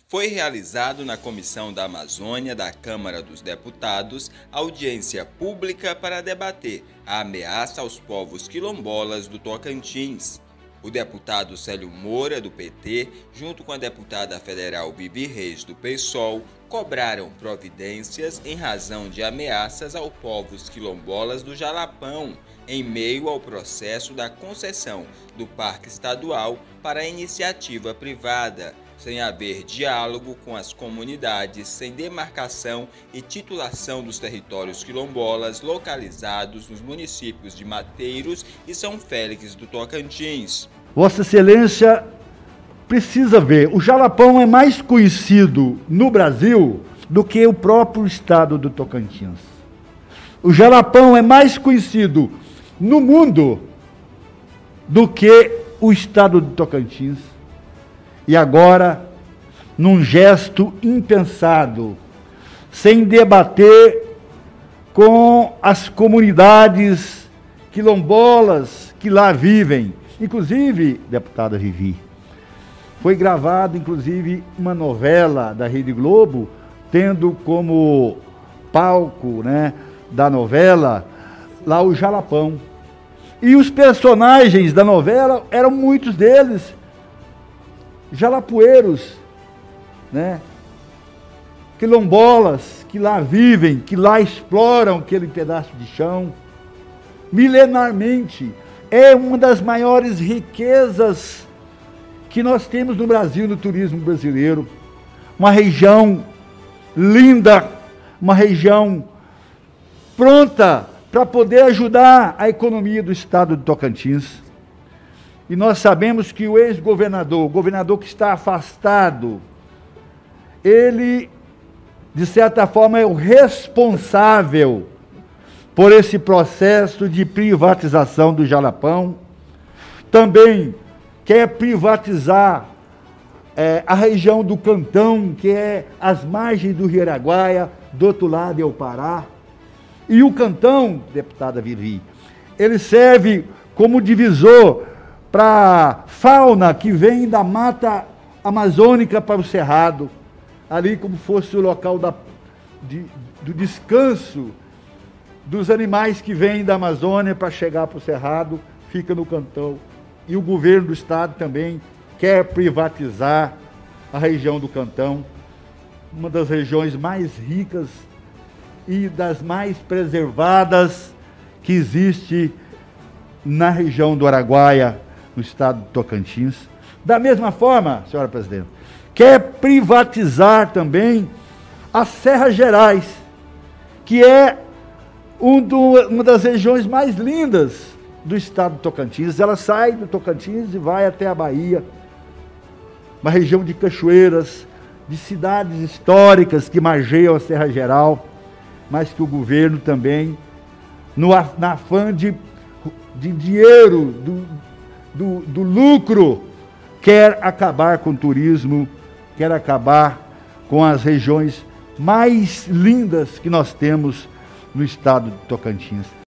Foi realizado na Comissão da Amazônia da Câmara dos Deputados audiência pública para debater a ameaça aos povos quilombolas do Tocantins. O deputado Célio Moura, do PT, junto com a deputada federal Bibi Reis, do PSOL, cobraram providências em razão de ameaças aos povos quilombolas do Jalapão, em meio ao processo da concessão do Parque Estadual para a iniciativa privada, sem haver diálogo com as comunidades, sem demarcação e titulação dos territórios quilombolas localizados nos municípios de Mateiros e São Félix do Tocantins. Vossa Excelência precisa ver, o Jalapão é mais conhecido no Brasil do que o próprio estado do Tocantins. O Jalapão é mais conhecido no mundo do que o estado do Tocantins. E agora, num gesto impensado, sem debater com as comunidades quilombolas que lá vivem, inclusive, deputada Vivi, foi gravada, inclusive, uma novela da Rede Globo, tendo como palco, da novela, lá o Jalapão. E os personagens da novela eram muitos deles jalapoeiros, quilombolas que lá vivem, que lá exploram aquele pedaço de chão. Milenarmente, é uma das maiores riquezas que nós temos no Brasil, no turismo brasileiro. Uma região linda, uma região pronta para poder ajudar a economia do estado do Tocantins. E nós sabemos que o ex-governador, o governador que está afastado, ele, de certa forma, é o responsável por esse processo de privatização do Jalapão. Também quer privatizar a região do Cantão, que é as margens do Rio Araguaia, do outro lado é o Pará. E o Cantão, deputada Vivi, ele serve como divisor para fauna que vem da mata amazônica para o Cerrado, ali como fosse o local do descanso dos animais que vêm da Amazônia para chegar para o Cerrado, fica no Cantão. E o governo do estado também quer privatizar a região do Cantão, uma das regiões mais ricas e das mais preservadas que existe na região do Araguaia, no estado do Tocantins. Da mesma forma, senhora presidente, quer privatizar também as Serras Gerais, que é uma das regiões mais lindas do estado do Tocantins. Ela sai do Tocantins e vai até a Bahia, uma região de cachoeiras, de cidades históricas que margeiam a Serra Geral, mas que o governo também, na afã de dinheiro, do lucro, quer acabar com o turismo, quer acabar com as regiões mais lindas que nós temos no estado de Tocantins.